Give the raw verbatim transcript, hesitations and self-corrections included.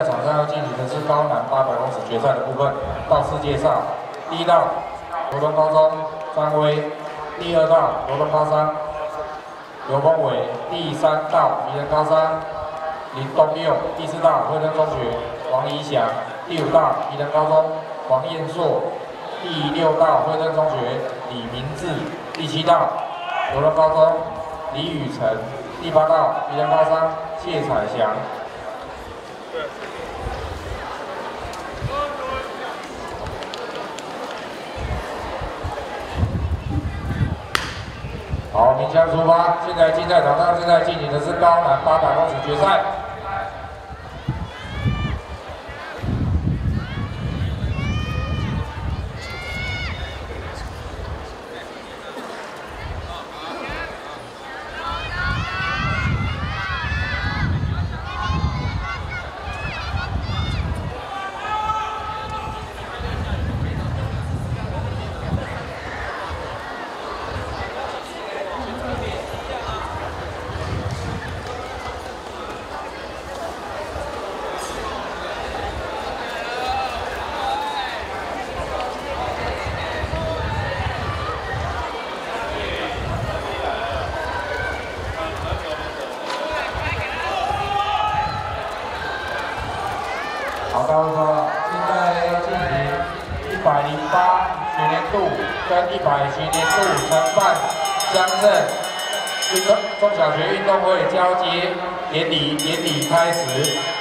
场上要进行的是高男八百公尺决赛的部分。到世界上，第一道罗东高中张威，第二道罗东高三刘峰伟，第三道宜人高三林东佑，第四道惠登中学王怡翔，第五道宜人高中黄彦硕，第六道惠登中学李明志，第七道罗东高中李宇成，第八道宜人高三谢彩翔。 好，鸣枪出发！现在竞赛场上正在进行的是高男八百公尺决赛。好，大家好，现在要进行一百零八学年度跟一百学年度承办乡镇运动中小学运动会交接典礼典礼开始。